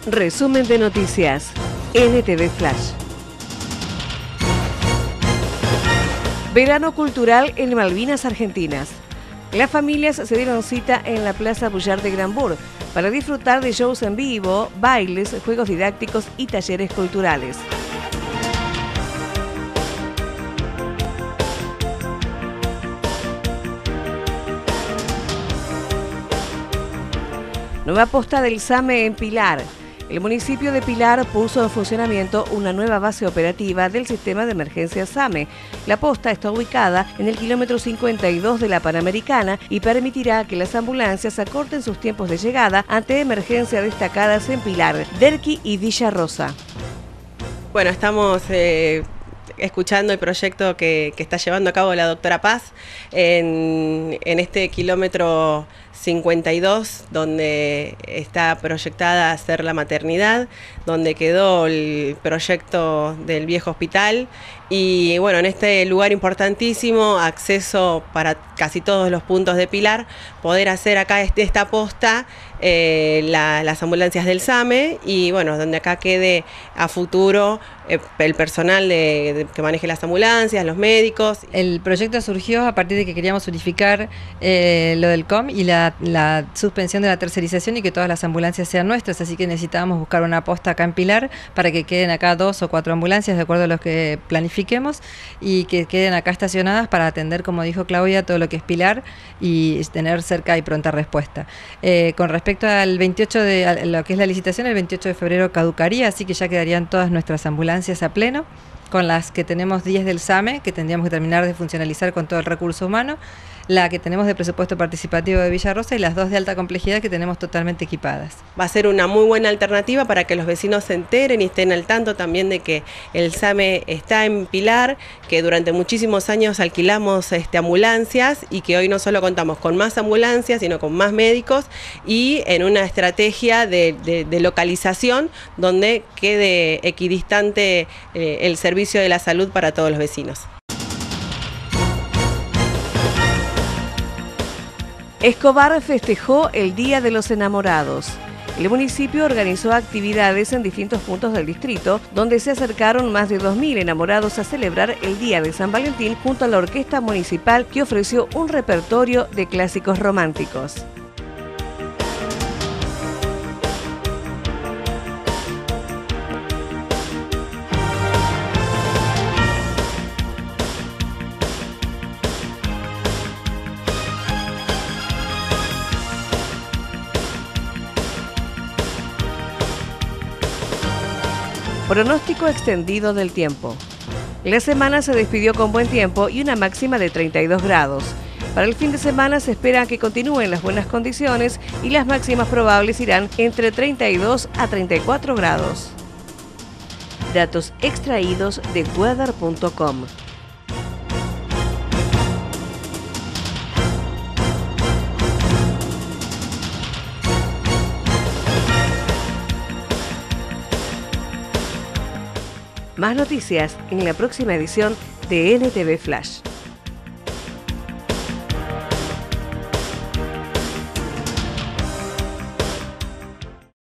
Resumen de noticias. NTV Flash. Verano cultural en Malvinas Argentinas. Las familias se dieron cita en la Plaza Bullard de Granburg para disfrutar de shows en vivo, bailes, juegos didácticos y talleres culturales. Nueva posta del SAME en Pilar. El municipio de Pilar puso en funcionamiento una nueva base operativa del sistema de emergencia SAME. La posta está ubicada en el kilómetro 52 de la Panamericana y permitirá que las ambulancias acorten sus tiempos de llegada ante emergencias destacadas en Pilar, Derqui y Villa Rosa. Bueno, estamos escuchando el proyecto que está llevando a cabo la doctora Paz en este kilómetro 52, donde está proyectada hacer la maternidad, donde quedó el proyecto del viejo hospital y bueno, en este lugar importantísimo, acceso para casi todos los puntos de Pilar, poder hacer acá esta posta, las ambulancias del SAME y bueno, donde acá quede a futuro el personal que maneje las ambulancias, los médicos. El proyecto surgió a partir de que queríamos unificar lo del COM y la suspensión de la tercerización y que todas las ambulancias sean nuestras, así que necesitábamos buscar una posta acá en Pilar para que queden acá 2 o 4 ambulancias de acuerdo a los que planifiquemos y que queden acá estacionadas para atender, como dijo Claudia, todo lo que es Pilar y tener cerca y pronta respuesta. Con respecto al 28 a lo que es la licitación, el 28 de febrero caducaría, así que ya quedarían todas nuestras ambulancias a pleno, con las que tenemos 10 del SAME, que tendríamos que terminar de funcionalizar con todo el recurso humano, la que tenemos de presupuesto participativo de Villa Rosa y las 2 de alta complejidad que tenemos totalmente equipadas. Va a ser una muy buena alternativa para que los vecinos se enteren y estén al tanto también de que el SAME está en Pilar, que durante muchísimos años alquilamos ambulancias y que hoy no solo contamos con más ambulancias, sino con más médicos y en una estrategia de localización donde quede equidistante el servicio de la salud para todos los vecinos. Escobar festejó el Día de los Enamorados. El municipio organizó actividades en distintos puntos del distrito, donde se acercaron más de 2.000 enamorados a celebrar el Día de San Valentín junto a la orquesta municipal que ofreció un repertorio de clásicos románticos. Pronóstico extendido del tiempo. La semana se despidió con buen tiempo y una máxima de 32 grados. Para el fin de semana se espera que continúen las buenas condiciones y las máximas probables irán entre 32 a 34 grados. Datos extraídos de weather.com. Más noticias en la próxima edición de NTV Flash.